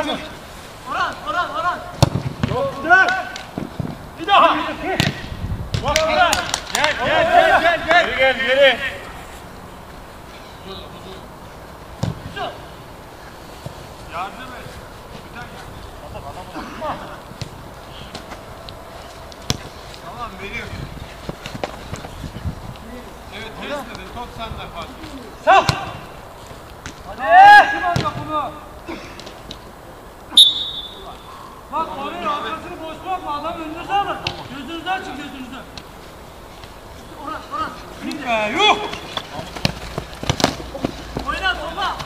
Kamil. Orhan. Çok güzel. Bir daha. Bak Orhan. Gel. Geri. Yardım et. Tamam benim. Evet kesmedin. Top sende Fatih. Sağ. Hadi. Kim alacak bunu? Bak oraya arkasını boş bırakma. Adam önünüze alın. Gözünüzü açın gözünüzü. Orhan. Yuh. Oyna.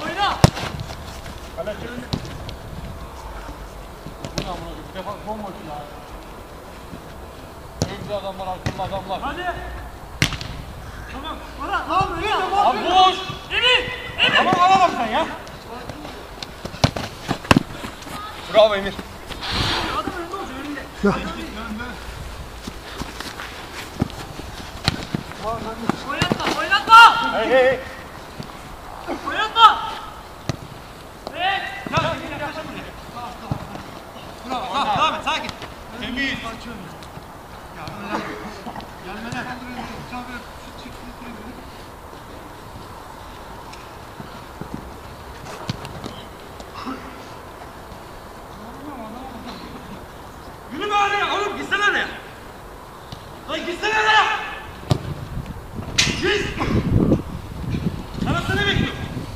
Bir defa bomboş ya. Önce adamlar, arkamda adamlar. Hadi. Tamam. Orhan. Abi boş. Emir. Tamam alalım sen ya. Bravo Emir. Adam önünde olacak önünde. Oynatma. Hey. Oynatma. Bravo. Devam et sakin. Temiz. Gelmeler. Yürü bari oğlum gitsene oraya. Lan gitsene oraya. Git. Sana ne bekliyor?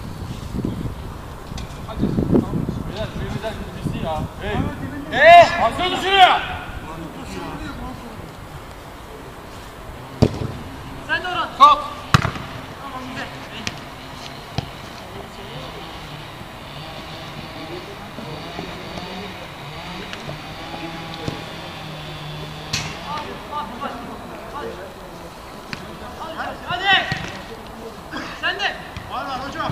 Hadi. Beyler birimizden birisi ya. Hey. Baksana şuraya. Sen de Orhan. Kalk. Tamam güzel. Hadi. Sen de. Var hocam.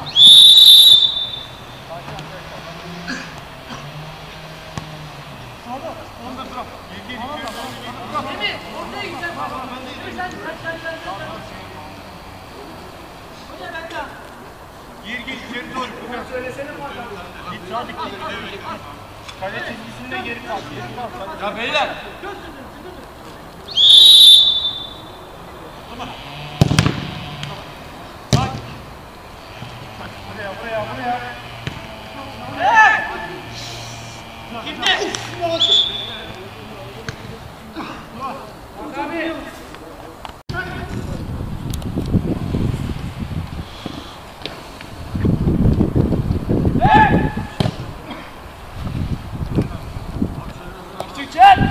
Onda dur. Emir ortaya gideceksin. Sen. Hocam bekle. Gir içeri doğru. Söylesene bana. Git sağa dikkat et. Kale çizgisinde geri kalk. Ya beyler. Tamam. Bak. Buraya. Hey! Kimde? Abi. Çık.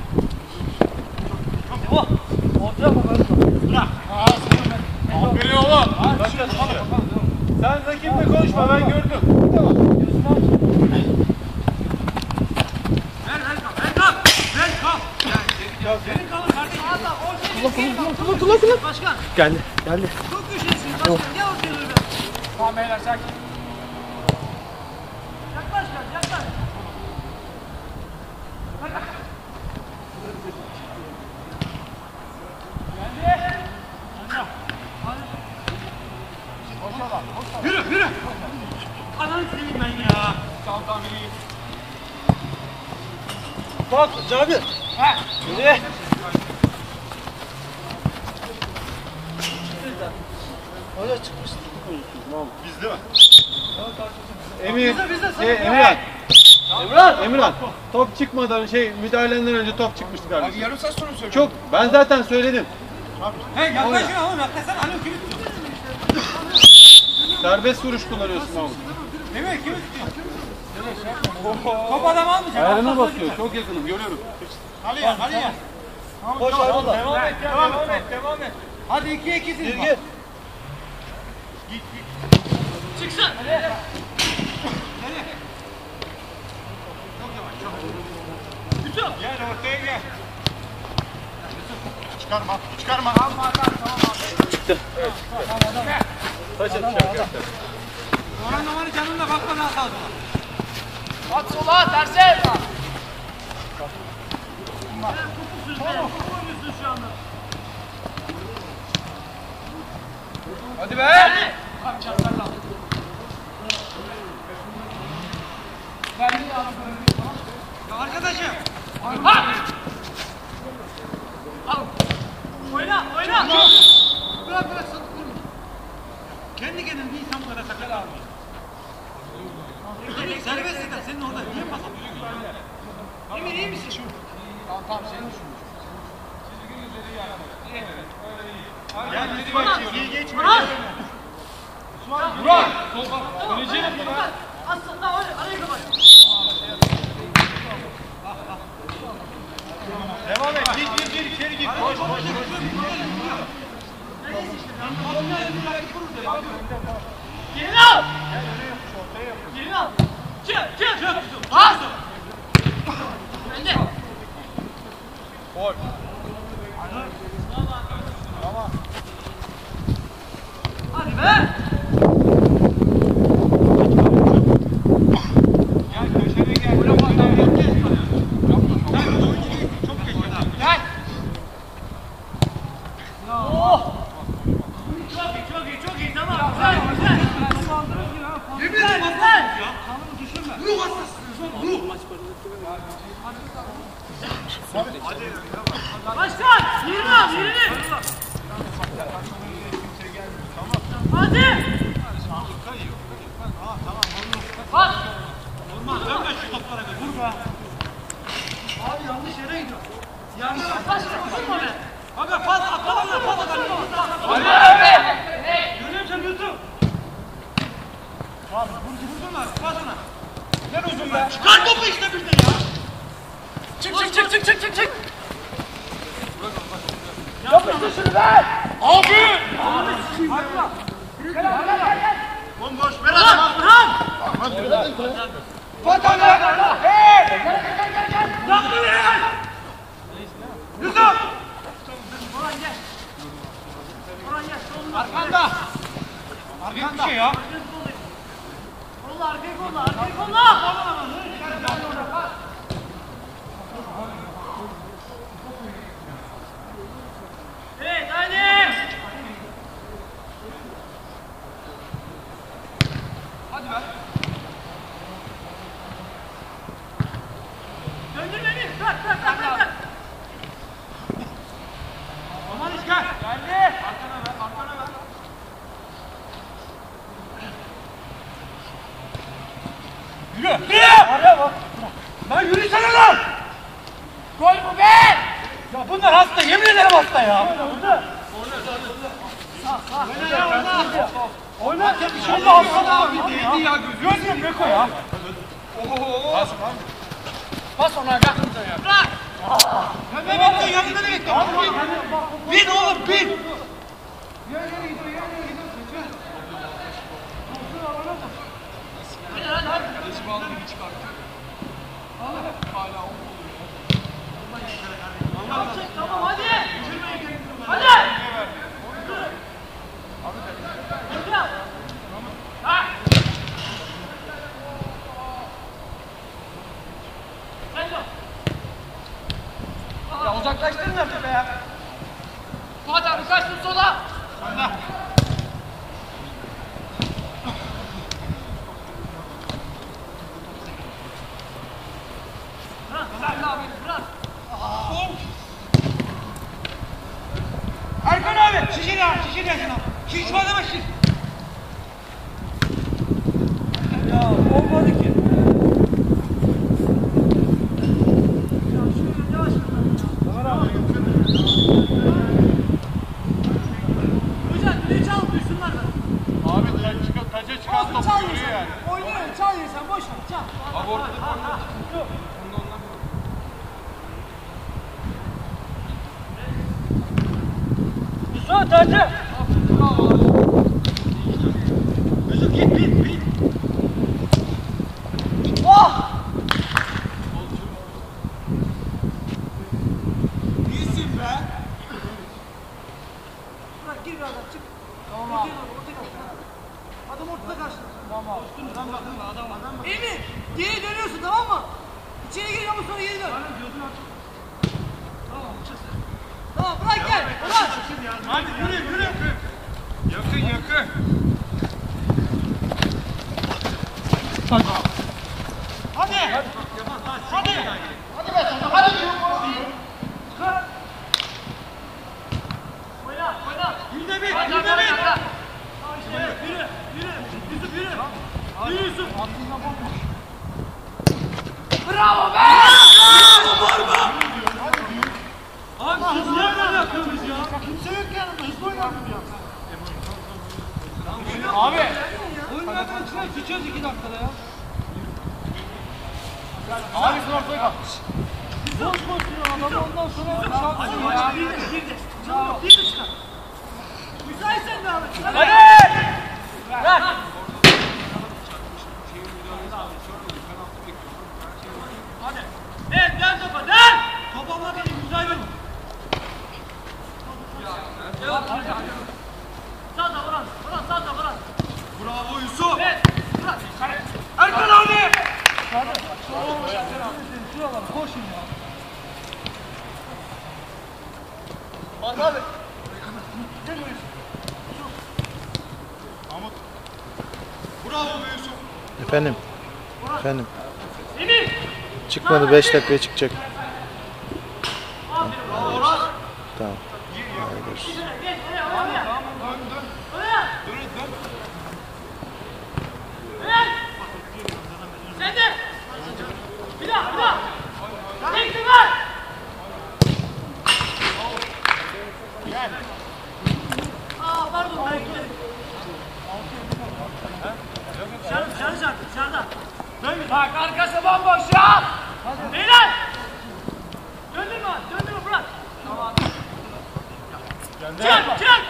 Devam. Ortaya bakalım. Bırak. Aferin oğlum. Sen rakiple konuşma ben gördüm. Devam. Ver kal. Ya Senin kalın kardeşim. Allah. Kullan. Başkan. Geldi. Çok köşelisin başkan. Gel ortaya doğru. Tamam beyler sakin. Yaklaş. Yürü. Ananı seveyim ben ya. Tamam iyi. Bak Cabir. Yürü. Hoca çıkmıştı. Biz değil mi? Emir. Bize. Emirhan. Top çıkmadan müdahalenden önce top çıkmıştı Abi kardeşim. yarım saat sonra mı söylüyorsun? Çok. Ben zaten söyledim. Hey yaklaşın oğlum yaklaşsana. Alo kimi tutuyorsun? Serbest vuruş kullanıyorsun oğlum. Değil mi? Kimi tutuyorsun? Top adam almayacak. Ayarına basıyor. Çok yakınım. Görüyorum. Hadi ya. Koş Ayrıllah. Devam et. Hadi 2-2'sin. Gir. Çıksın. Gel ortaya gel. Çıkarma. Tamam. Çıktı. Taç atacak. Orhan Naman'ın canına bakma daha sağ sola. At sola terse. Hadi be. Ben Arkadaşım. Ha! Al. Oyna, oyna. Bırak satıp durma. Kendi kendine bir insan bu kadar sakal almıyor. Serbest eder. Senin orada niye pas atıyorsun? Emir iyi misin? Tamam seni düşünmüş. Gel çizgiyi geçme. Burak! Öleceğim mi lan? Aslında arayı kapat. Devam et. Gir içeri gir. Koş. Gelin al. Gelin al. Çık. Bas. Önde. Gol. Tamam. Hadi be. Gel köşene gel. Çok geç. Gel. Oh. Çok iyi. Tamam. Güzel. Güzel. Ruh hastasısın. Ruh. Başkan. Yerini al. Hadi. Bas. Olmaz. Dönme şu toplara. Vur be. Abi yanlış yere gidiyor. Yanlış. Pas vurma be. Aga pas atalım. Görüyorum sen götür. Abi vurdular. Pas ona. Ver uzun be. Çıkar topu işte bir de ya. Çık. Yapıştır şunu be. Abi. Bomboş. Ver adama. Tamam. Vatana. Hey. Yusuf. Orhan gel. Soluna. Arkanda. Arkanda. Şey ya. Kolla arkaya kolla. Evet hadi. Hadi be. Döndür beni. Bırak. Aman İşgal. Geldi. Arkana ver. Yürü. Araya bak. Lan yürüsene lan. Gol bu be. Ya bunlar hasta. Yemin ederim hasta ya. Oyna. Allah Allah abi değdi ya. Gözüm Beko ya. Oho. Bas ona gel. Bırak. Ya Mehmet'in yanında ne bekliyor? Bin oğlum bin. Tamam hadi. Hadi. Ha. Ya uzaklaştırın artık be ya. Fuat abi kaçtın sola. Bırak. Erkan abi şişir ya şuna. Şiş var deme şiş. Ya olmadı ki. Hocam bile çal duysunlar da. Abi taca çıkan topu görüyor yani. Oynuyor çal sen boş ver çal. Abi ortada Yusuf tacı. Mesut git bin. Oh! İyisin be. Bırak gir birazdan çık. Tamam abi. Adam ortada karşıda. Tamam. Adam bakın adam. Emir geri dönüyorsun tamam mı? İçeri gir ama sonra geri dön. Tamam bırak gel. Bırak. Hadi yürü. Yakın. Hadi. Hadi. Hadi be sana, hadi. Oyna, oyna. Yürüde bir. Hadi, Yürüde hadi, bir. hadi. Yürü. Yürü. Yusuf yürü. Yürü Yusuf. Bravo be! Abi siz niye böyle yapıyorsunuz ya? Kimse yok yanımda, hızlı oynamıyor ya. Abi. Oyun zaten içine sıçıyoruz 2 dakikada ya. Abi sen ortaya kal. Boş boş duruyor adam ondan sonra Hadi şarkı ya. ya. Girdi. Çabuk, girdi çıkar. Müsaitsen devam et. Hadi. Ver. Hadi. Dön topa dön. Top almak için güzel bir. Sağda vuran. Vuran sağda vuran. Bravo Yusuf. Evet. Vuran. Erkan abi. Şuralar koşun ya. Bak abi. Bravo be Yusuf. Efendim. Efendim. Emir. Çıkmadı 5 dakikaya çıkacak. Aferin. Bravo. Tamam. Hadi görüşürüz. Geç oraya oraya. Oraya. Evet. Sen de. Bir daha bir daha. Bekle ver. Aa pardon ben gitmedim. Dışarıda. Bak arkası bomboş ya. Beyler. Döndürme bırak. Tamam. Çık.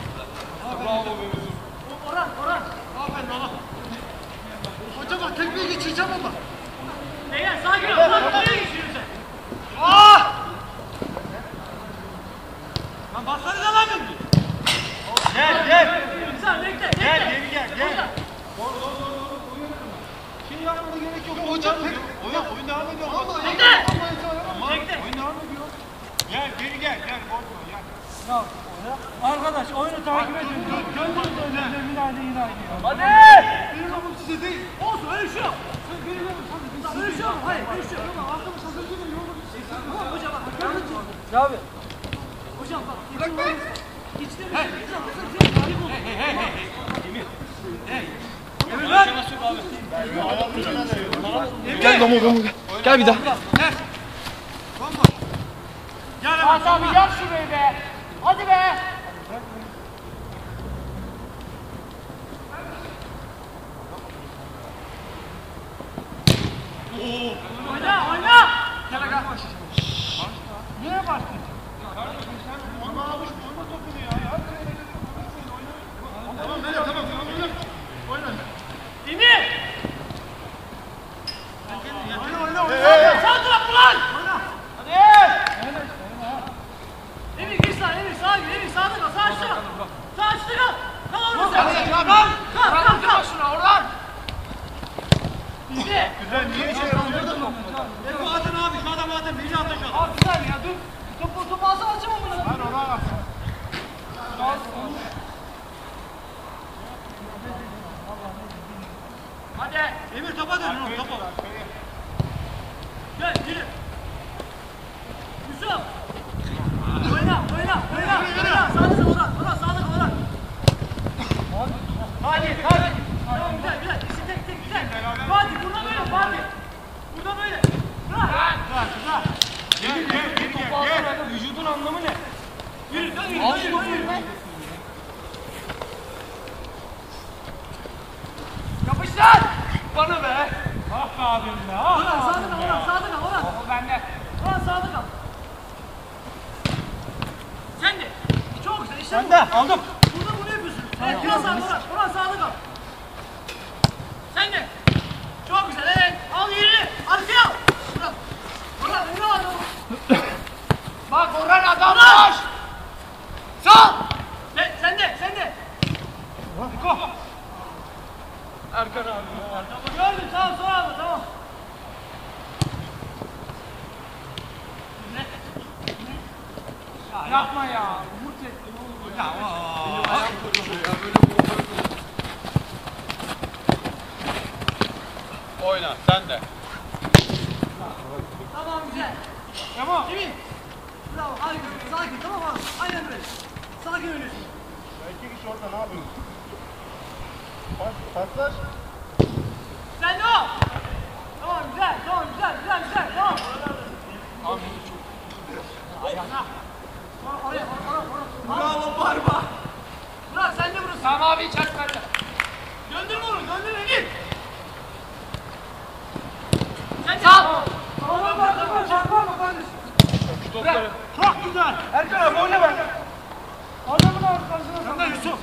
Orhan. Aferin oğlum. Hocam bak tekmeyi geçireceğim ama. Beyler sakin ol. Nereye geçiyorsun sen? Lan bassana da lan beni. Gel. Güzel bekle. Geri gel. Şimdi yapmana gerek yok. Hocam oyun devam ediyor. Bekle. Oyun devam ediyor. Gel. Korkma gel. Ya arkadaş oyunu takip edin. Gönderin de önce yine aynı. Hadi. Benim lafım size değil. Olsun öyle bir şey yok. Öyle bir şey yok. Hayır öyle bir şey yok. Hocam bak. Ya abi. Hocam bak. Bırak be. İçte bir şey. Gel Gomu. Gel bir daha. Fatih abi yap şurayı be. Hadi be. Oyna. Gel gel. Niye başlıyorsun? Emir. Oyna. Sağ taraf ulan. Hadi. Emir gir sağa. Emir sağa gir. Emir sağda kal. Sağ açtı kal. Sağ açtı kal. Kal orada sen. Kal. Şuna oradan. Bizi. Güzel niye şey yapıyorsun? Bu atın abi şu adam atın. Bizi atın şu adam. Abi bir saniye ya dur. Topu alsana açamam bunu. Ben ona baksın. Hadi. Emir topa dön. Topa. Gel yürü. Yusuf. Oyna. Sağda kal Orhan. Sağda kal Orhan. Hadi. Tamam güzel. İşte tek güzel. Fatih buradan böyle Fatih. Buradan böyle. Bırak. Gel. Vücudun anlamı ne? Yürü. Yapıştır. Bana be. Ah be abim be. Orhan sağda kal Orhan. O bende. Orhan sağda kal. Sen de. Çok güzel. İşte Ben de aldım. Burada bunu yapıyorsun. Evet, biraz sağda Orhan sağda kal. Sen de. Çok güzel evet. Al yürü. Arkaya al. Orhan önüne al. Bak Orhan adam boş. Sağ. Sen de. Niko. Erkan abi. Gördüm tamam sonra aldı tamam. Yapma ya. Umut ettim oğlum. Ya Oyna sen de. Tamam. Emin. Bravo. Harika. Sakin. Tamam abi. Aynen böyle. Sakin oynuyorsun. İki kişi orada ne yapıyorsun? Paslar. Sen de o. Tamam güzel. Tamam güzel. Güzel güzel. Tamam. Ayağına. Oraya. Bravo Barba. Murat sen de burası. Tamam abi hiç açmadı. Döndürme onu. Döndürme git. Sen de. Sağ. Tamam. Çarpma kardeşim. Çok güzel. Erkan abi oyna ben. Adamın arkasına. Sen de Yusuf.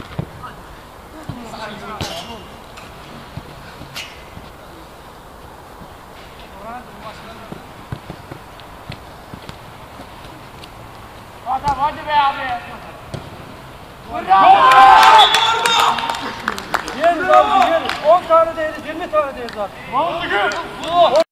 Hadi be abi. Yeriz abi yeriz. 10 tane değeriz, 20 tane değeriz abi. Mahmut Gül.